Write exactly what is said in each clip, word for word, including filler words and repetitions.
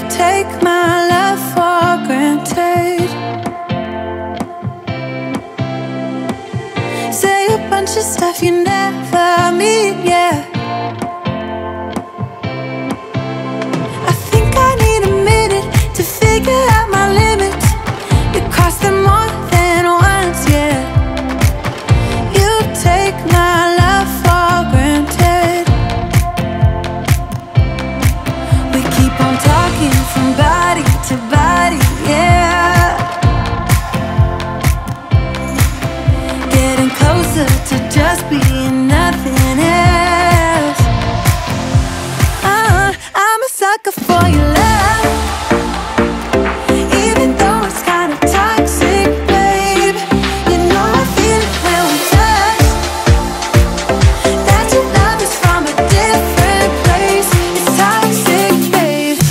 take my love for granted. Say a bunch of stuff you never mean, yeah. I think I need a minute to figure out my limits. You cross them more than once, yeah. You take my love for granted. We keep on talking from body to body, yeah. Getting closer to just being nothing else. uh, I'm a sucker for your love, even though it's kinda toxic, babe. You know I feel it when we touch, that your love is from a different place. It's toxic, babe.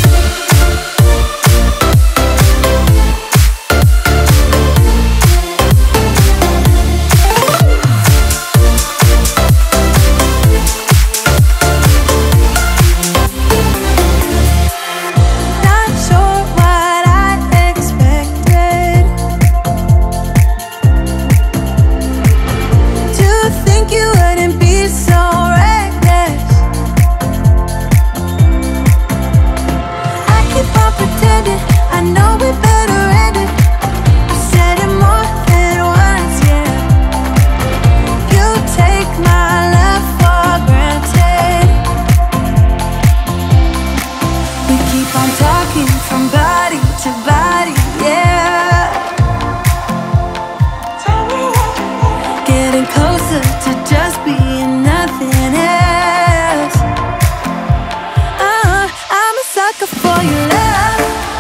Not sure what I expected. To think you wouldn't be so reckless. I keep on pretending I know we better end it. I said it more than once, yeah. You take my love for granted. We keep on talking from body to body, yeah. Getting closer to just being nothing else. uh, I'm a sucker for your love,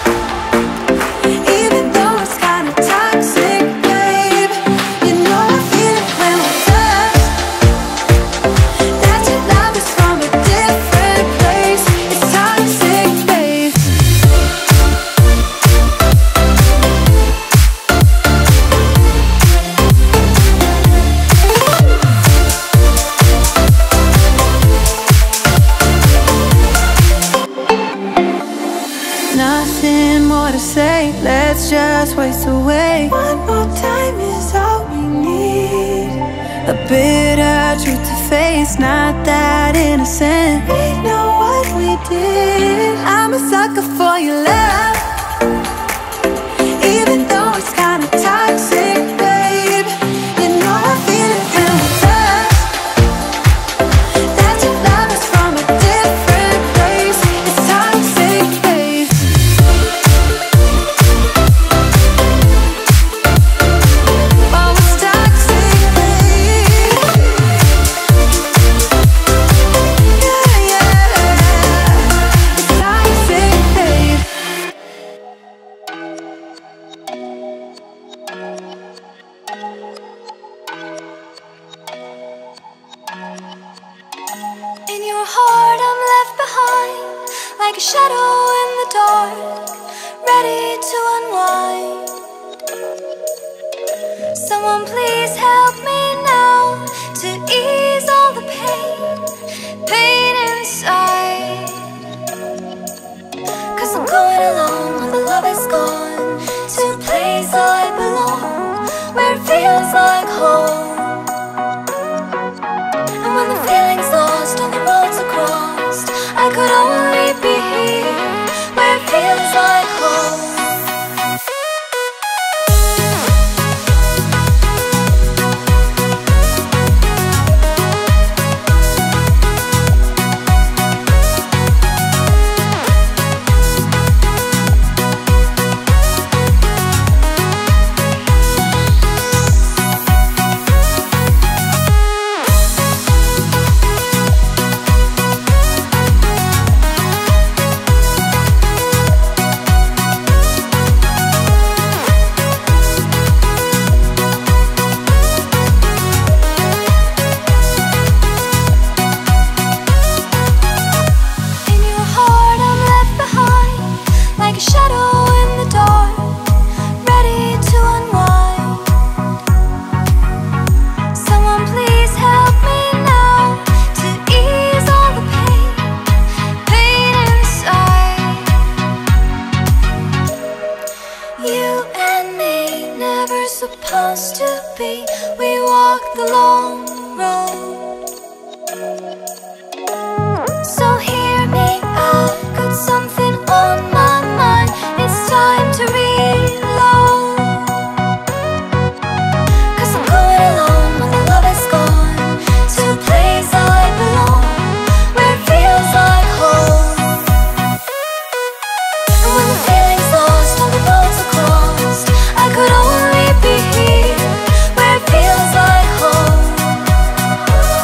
even though it's kinda toxic, babe. You know I feel it when we touch, that your love is from a different place. It's toxic, babe. Nothing more to say, let's just waste away. One more time is all we need. A bitter truth to face, not that innocent. We know what we did. I'm a sucker for your love, even though it's kinda toxic, babe. You know I feel it when we touch, that your love is from a different place. It's toxic, babe. Oh, it's toxic, babe. Yeah, yeah. It's toxic, babe. In your heart I'm left behind, like a shadow in the dark, ready to unwind. Someone please help me now to ease all the pain, pain inside. Cause I'm going alone when the love is gone, to a place I belong, where it feels like home. And when the feeling's lost and the roads are crossed, I could only be here, where it feels like home. we walk the long road. So hear me, I've got something on my mind. It's time to reload. Cause I'm going alone when the love is gone, to a place I belong, where it feels like home. And when the feeling's lost, all the roads are crossed, I could only be here, where it feels like home.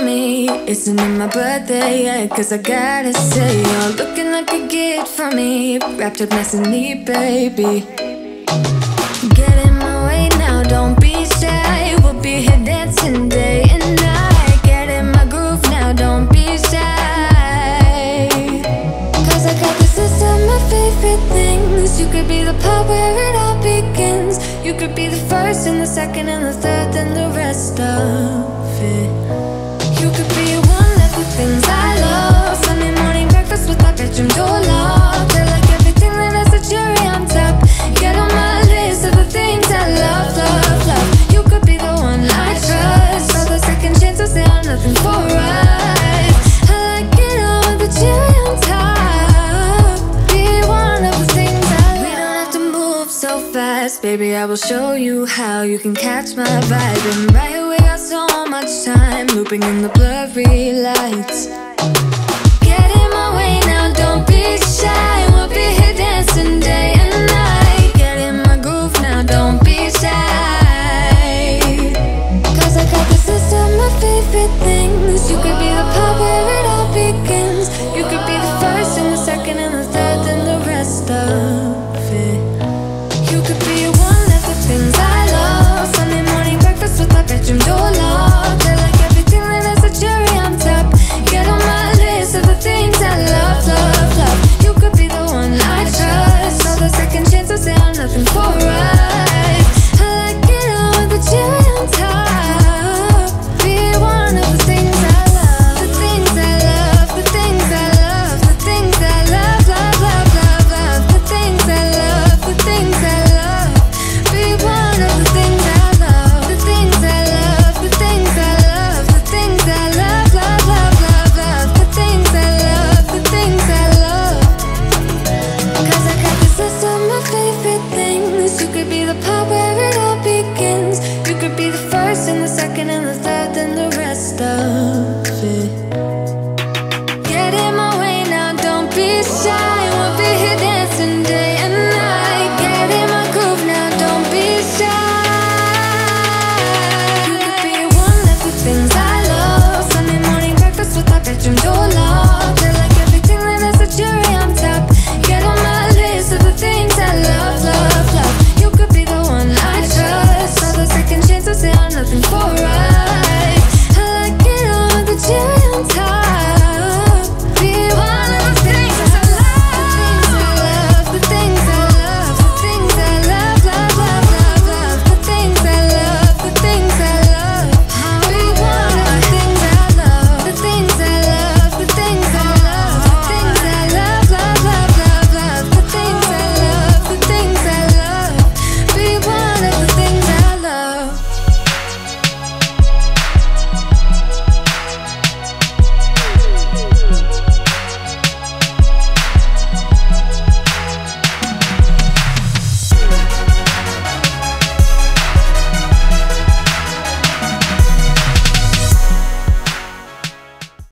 me. Isn't it my birthday yet? Cause I gotta say, you're looking like a gift for me, wrapped up nice and neat, baby. Get in my way now, don't be shy. We'll be here dancing day and night. Get in my groove now, don't be shy. Cause I got this list of my favorite things. You could be the part where it all begins. You could be the first and the second and the third and the rest of it. You could be one of the things I love. Sunday morning breakfast with my bedroom door locked. I like everything that has a cherry on top. Get on my list of the things I love, love, love. You could be the one I trust. All the second chances, they are nothing for us. I like it all with the cherry on top. Be one of the things I love. We don't have to move so fast, baby, I will show you how you can catch my vibe. And right here we got so much time, looping in the blurry lights. Get in my way now, don't be shy.